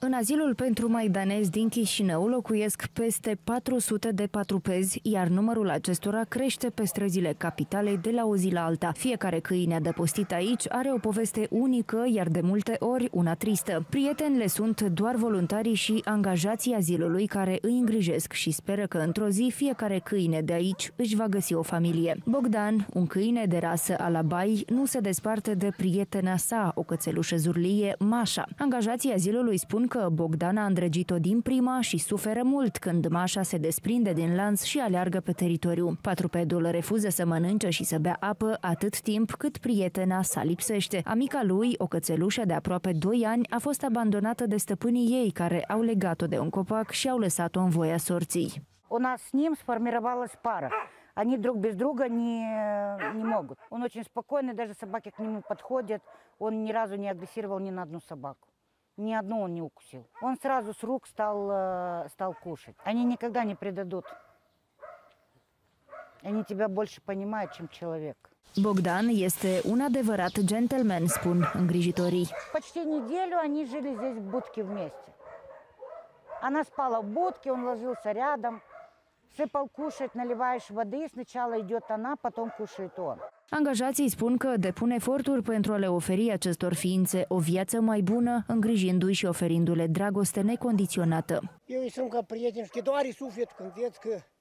În azilul pentru maidanezi din Chișinău locuiesc peste 400 de patrupezi, iar numărul acestora crește pe străzile capitalei de la o zi la alta. Fiecare câine adăpostit aici are o poveste unică, iar de multe ori una tristă. Prietenile sunt doar voluntarii și angajații azilului care îi îngrijesc și speră că într-o zi fiecare câine de aici își va găsi o familie. Bogdan, un câine de rasă Alabai, nu se desparte de prietena sa, o cățelușă zurlie, Mașa. Angajații azilului spun că Bogdan a îndrăgit-o din prima și suferă mult când Mașa se desprinde din lanț și aleargă pe teritoriu. Patrupedul refuză să mănânce și să bea apă atât timp cât prietena sa lipsește. Amica lui, o cățelușă de aproape 2 ani, a fost abandonată de stăpânii ei, care au legat-o de un copac și au lăsat-o în voia sorții. У нас с ним сформировалась пара. Они друг без друга не могут. Он очень спокойный, даже собаки к нему подходят. Он ни разу не агрессировал ни на одну собаку. Ни одну он не укусил. Он сразу с рук стал кушать. Они никогда не предадут. Они тебя больше понимают, чем человек. Bogdan este un adevărat gentleman, spun îngrijitorii. Почти неделю они жили здесь в будке вместе. Она спала в будке, он ложился рядом. Сыпал кушать, наливаешь воды, сначала идет она, потом кушает он. Angajații spun că depun eforturi pentru a le oferi acestor ființe o viață mai bună, îngrijindu-i și oferindu-le dragoste necondiționată. Eu îi sunt ca prieten și că doare suflet când vezi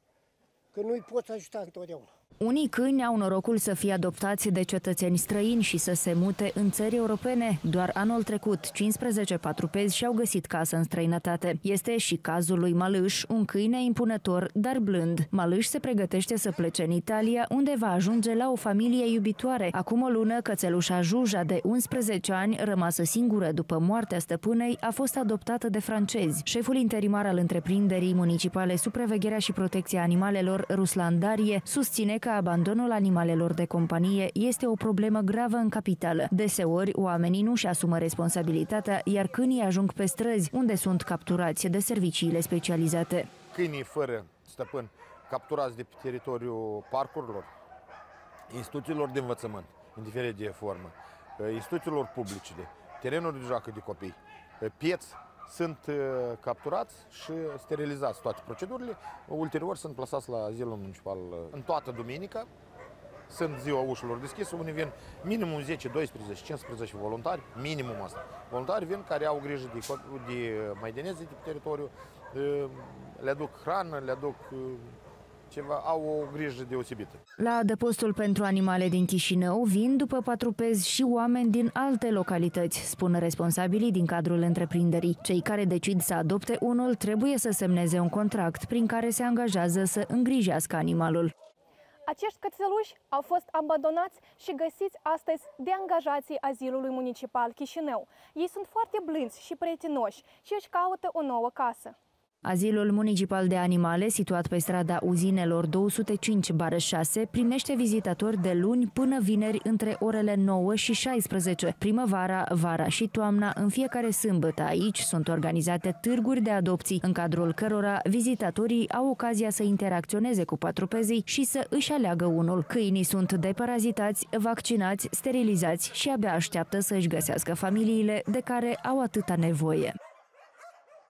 că nu-i poți ajuta întotdeauna. Unii câini au norocul să fie adoptați de cetățeni străini și să se mute în țări europene. Doar anul trecut, 15 patrupezi și-au găsit casă în străinătate. Este și cazul lui Malâș, un câine impunător, dar blând. Malâș se pregătește să plece în Italia, unde va ajunge la o familie iubitoare. Acum o lună, cățelușa Juja, de 11 ani, rămasă singură după moartea stăpânei, a fost adoptată de francezi. Șeful interimar al întreprinderii municipale Supravegherea și Protecția Animalelor, Ruslan Darie, susține că abandonul animalelor de companie este o problemă gravă în capitală. Deseori, oamenii nu-și asumă responsabilitatea, iar câinii ajung pe străzi, unde sunt capturați de serviciile specializate. Câinii fără stăpân, capturați de pe teritoriul parcurilor, instituțiilor de învățământ, indiferent de formă, instituțiilor publice, terenuri de joacă de copii, pieți, sunt capturați și sterilizați toate procedurile, ulterior sunt plasați la azilul municipal în toată duminica. Sunt ziua ușilor deschise, unde vin minimum 10, 12, 15 voluntari, minimum asta. Voluntari vin care au grijă de maidanezi de pe teritoriu, le aduc hrană, le aduc ceva, au o grijă deosebită. La adăpostul pentru animale din Chișinău vin după patrupezi și oameni din alte localități, spun responsabilii din cadrul întreprinderii. Cei care decid să adopte unul trebuie să semneze un contract prin care se angajează să îngrijească animalul. Acești cățeluși au fost abandonați și găsiți astăzi de angajații azilului municipal Chișinău. Ei sunt foarte blânzi și prietenoși și își caută o nouă casă. Azilul municipal de animale, situat pe strada Uzinelor 205/6, primește vizitatori de luni până vineri între orele 9 și 16. Primăvara, vara și toamna, în fiecare sâmbătă aici sunt organizate târguri de adopții, în cadrul cărora vizitatorii au ocazia să interacționeze cu patrupezii și să își aleagă unul. Câinii sunt deparazitați, vaccinați, sterilizați și abia așteaptă să își găsească familiile de care au atâta nevoie.